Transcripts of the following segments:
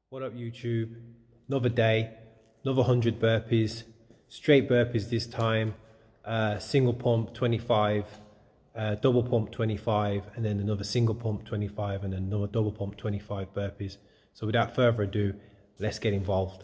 What up YouTube? Another day, another 100 burpees, straight burpees this time, single pump 25, double pump 25, and then another single pump 25, and then another double pump 25 burpees. So without further ado, let's get involved.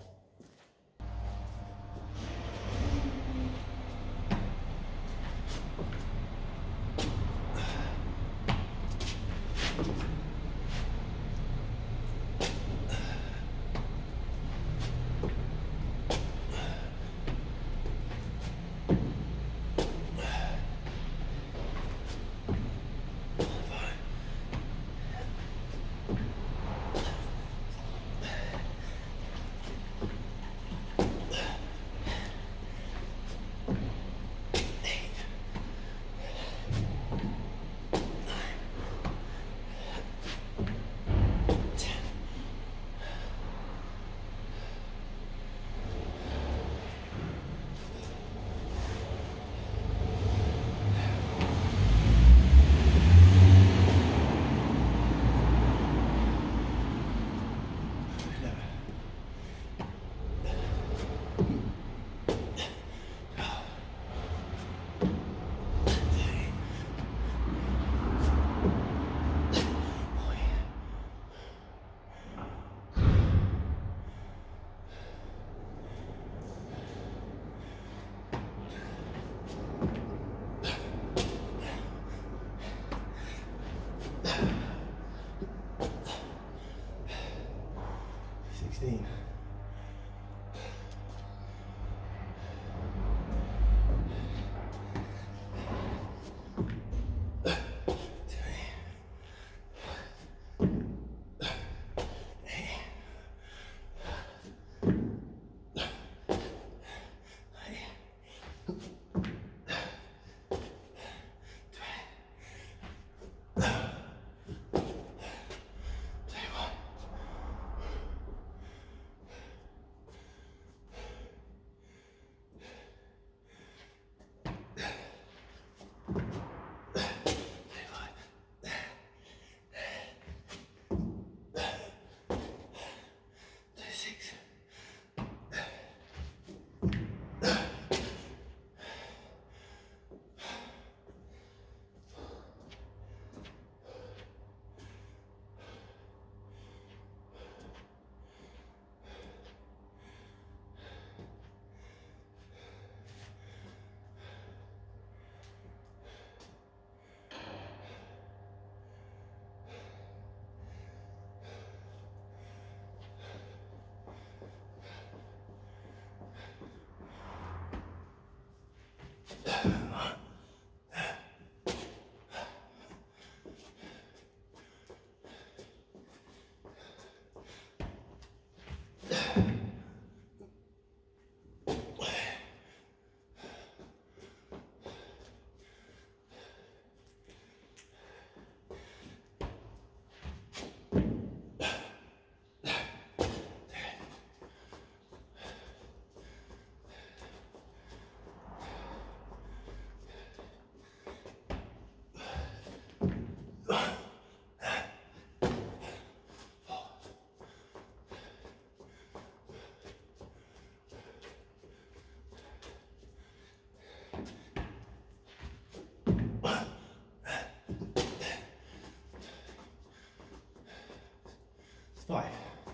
Five.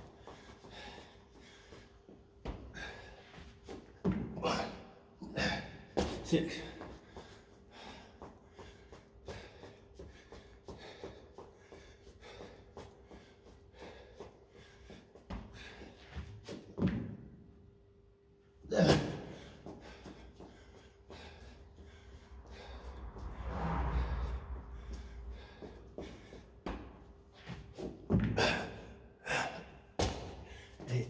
6. 7. 8.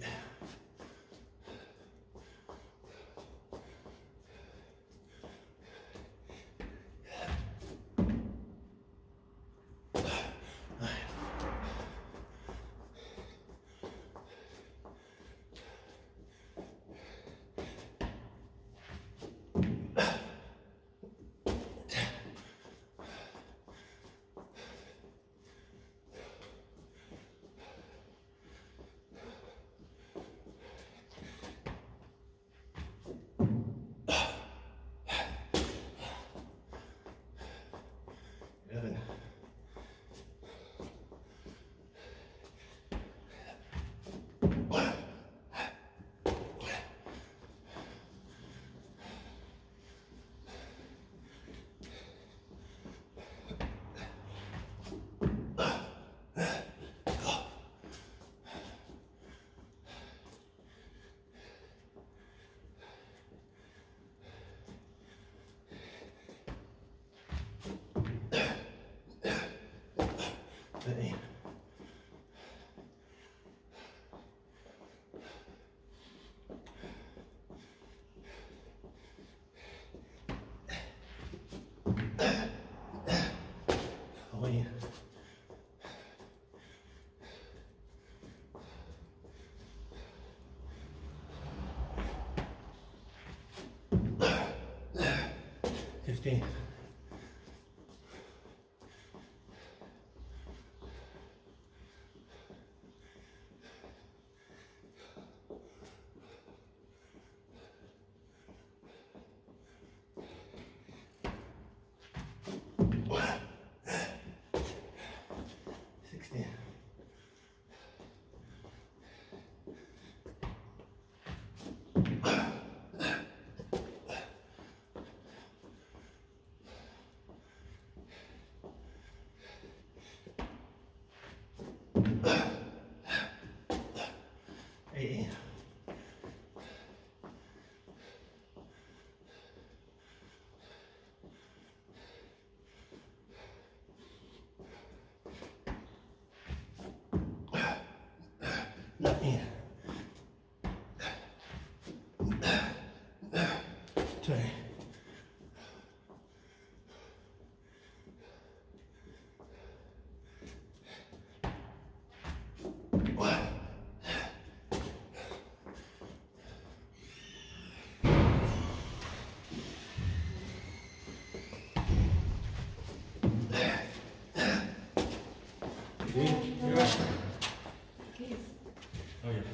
9. 15. Let me 20. You're right. Oh yeah.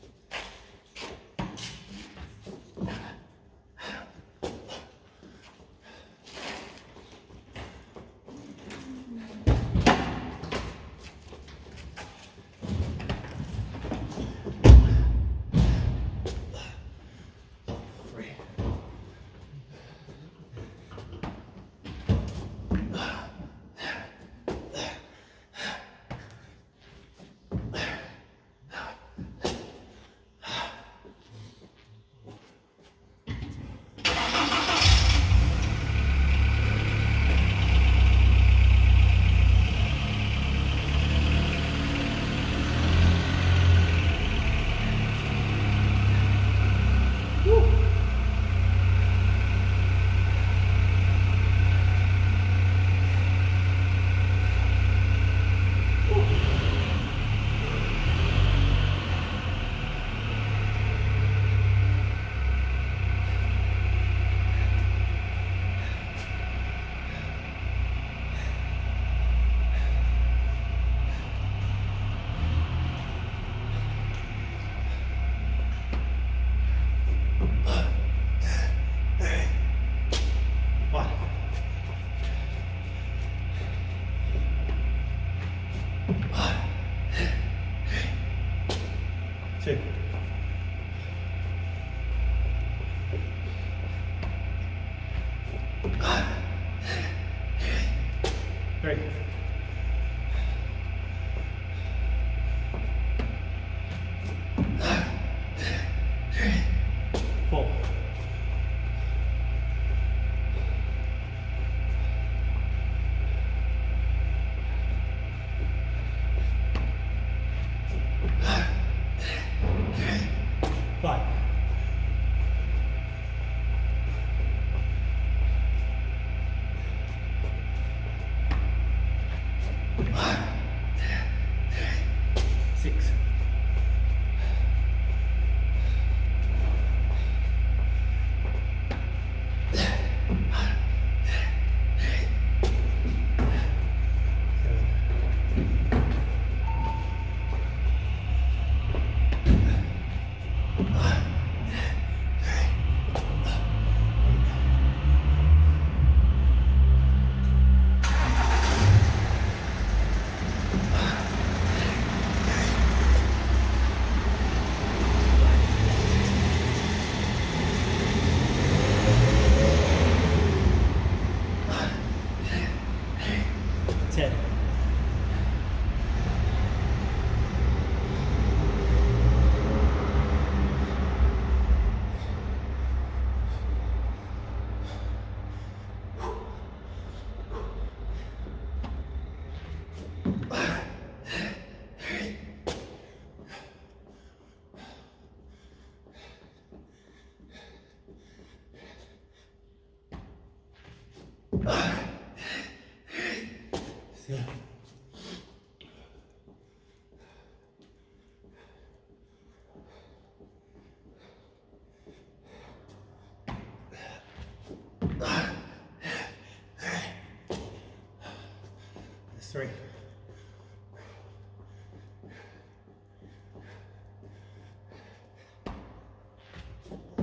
Two. Three. Four.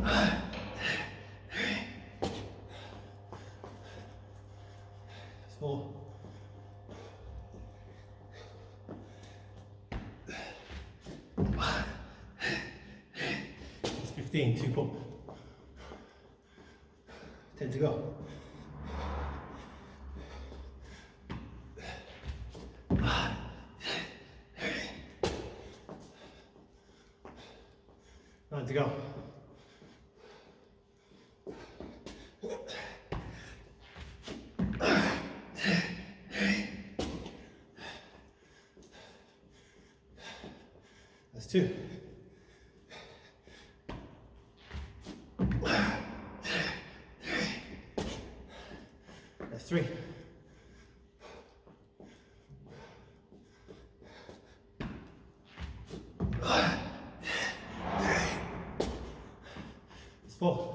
That's 4. That's 15, 2 pump. 10 to go. Nine to go. That's 2. That's 3. That's 4.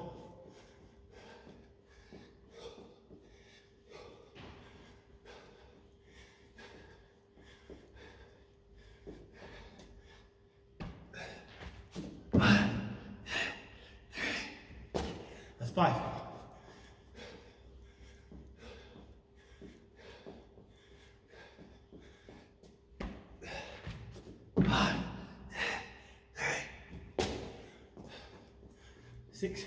That's 5. Six.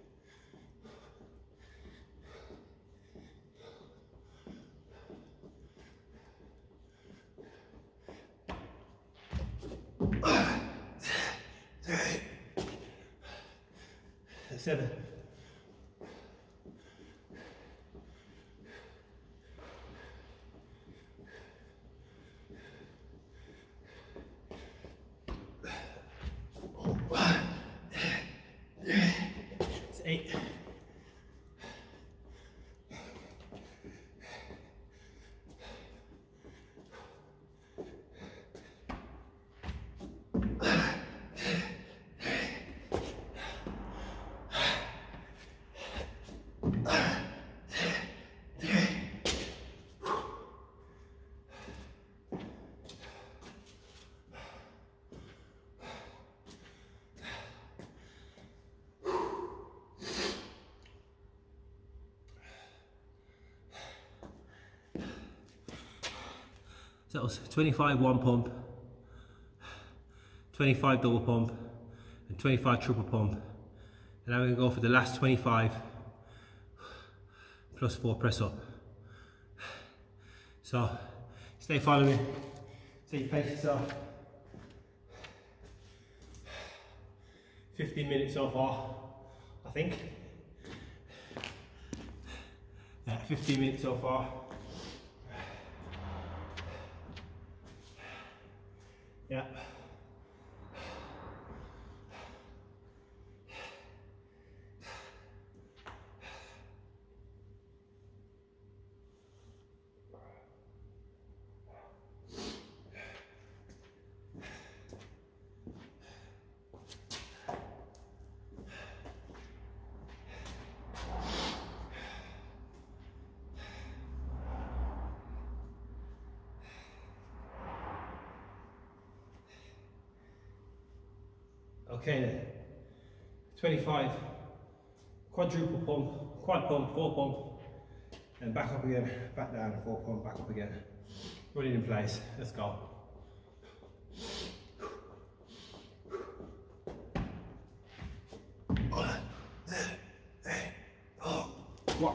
That's 7. It's 8. So that was 25 one pump, 25 double pump, and 25 triple pump. And now we're going to go for the last 25 plus 4 press up. So stay following me, so you pace yourself. 15 minutes so far, I think. Yeah, 15 minutes so far. Yeah. Okay then, 25 quadruple pump, quad pump, 4 pump, and back up again, back down, 4 pump, back up again. Running in place, let's go. What?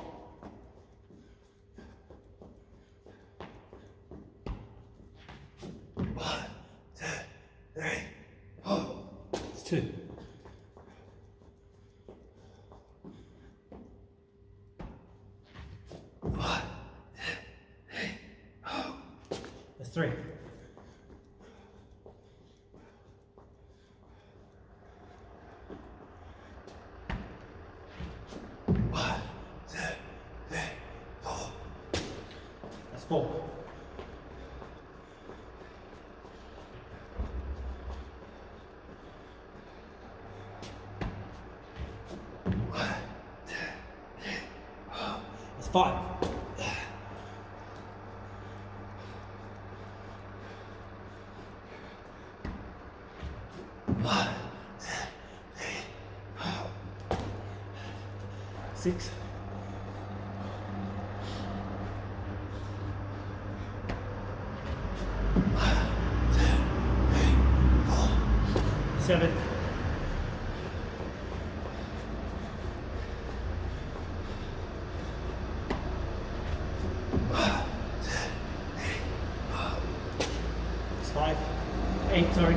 Two. That's 3. That's 4. That's 5. 6. Seven. 5. 8, sorry.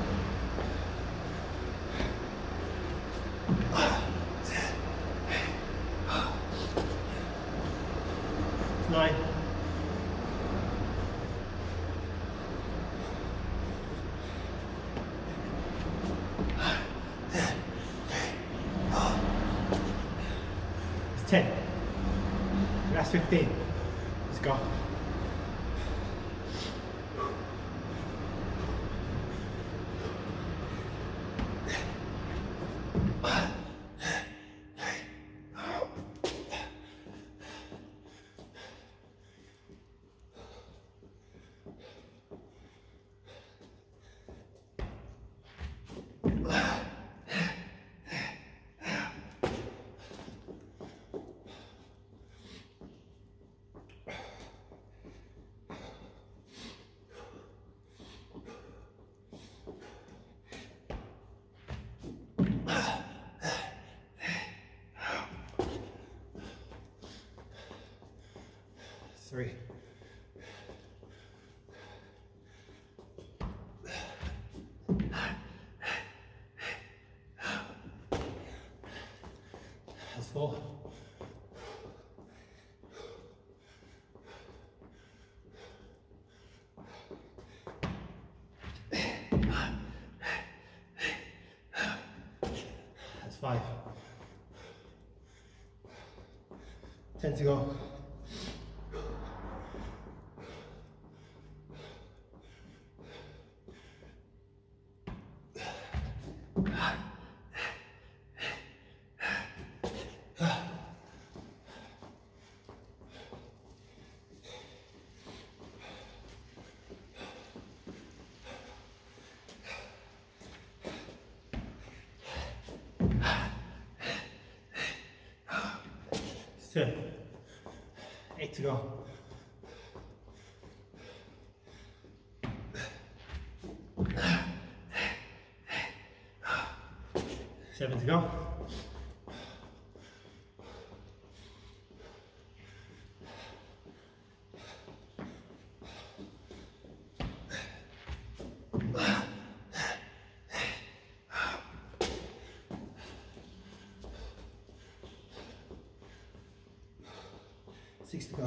9. 10. Last 15. Let's go. Three. That's 4. That's 5. 10 to go. Two. 8 to go. 7 to go. 6 to go.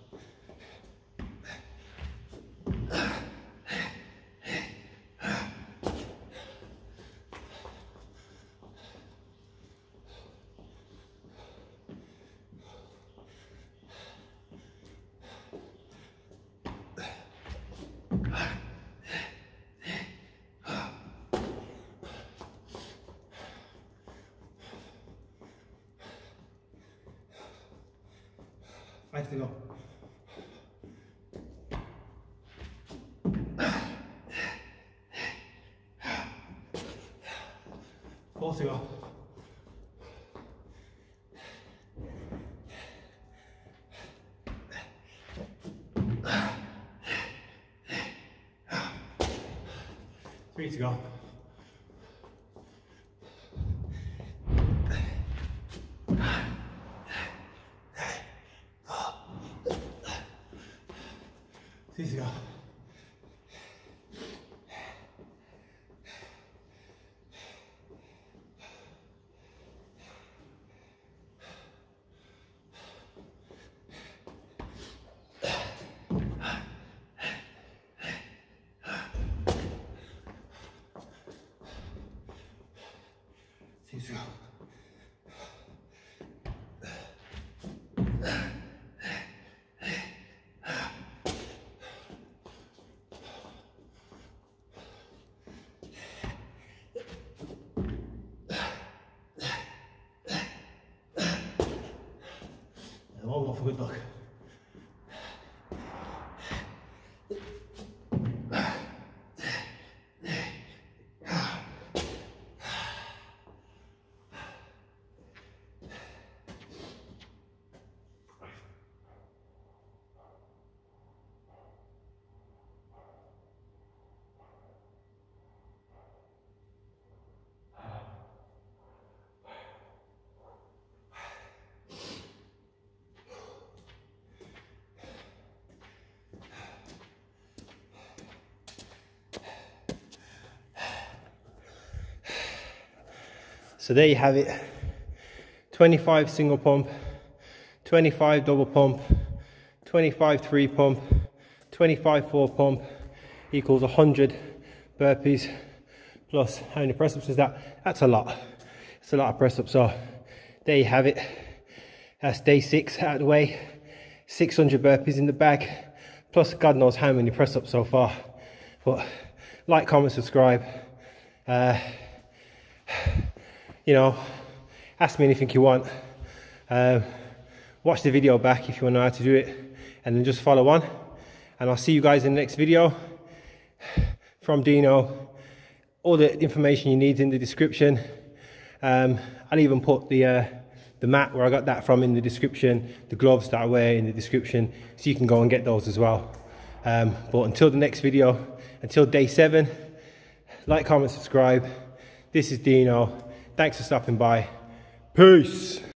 5 to go. 4 to go. 3 to go. 2 to go. 6 to go. 1 more for good luck. So there you have it. 25 single pump, 25 double pump, 25 3 pump, 25 4 pump equals 100 burpees. Plus, how many press ups is that? That's a lot. It's a lot of press ups. So there you have it. That's day 6 out of the way. 600 burpees in the bag. Plus, God knows how many press ups so far. But like, comment, subscribe. You know, ask me anything you want. Watch the video back if you want to know how to do it, and then just follow on. And I'll see you guys in the next video. From Dino, all the information you need in the description. I'll even put the mat where I got that from in the description, the gloves that I wear in the description, so you can go and get those as well. But until the next video, until day 7, like, comment, subscribe. This is Dino. Thanks for stopping by. Peace.